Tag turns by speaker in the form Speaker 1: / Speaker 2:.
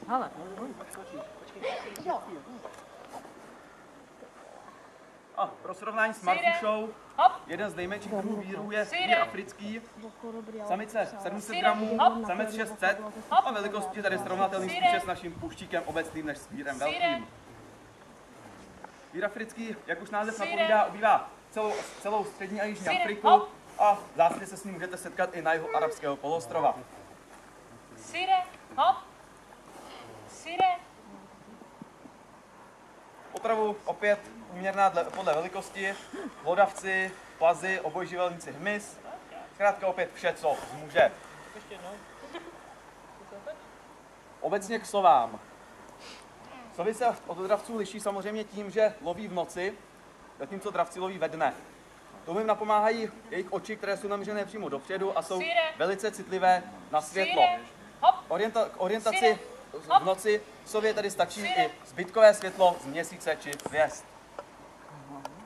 Speaker 1: Hele.
Speaker 2: A pro srovnání s Marfušou, jeden z nejmenších druhů vírů je vír africký. Samice 700 gramů, samec 600 a velikost je tady srovnatelný spíše s naším puštíkem obecným než s vírem velkým. Vír africký, jak už název napovídá, obývá celou střední a jižní Afriku a vzácně se s ním můžete setkat i na jihu arabského poloostrova. Potravu opět úměrná podle velikosti, hlodavci, plazy, obojživelníci, hmyz, zkrátka opět vše, co zmůže. Obecně k sovám. Sovy se od dravců liší samozřejmě tím, že loví v noci, zatímco dravci loví ve dne. Tomu jim napomáhají jejich oči, které jsou namířené přímo dopředu a jsou velice citlivé na světlo. K orientaci v noci sově tady stačí i zbytkové světlo z měsíce či hvězd.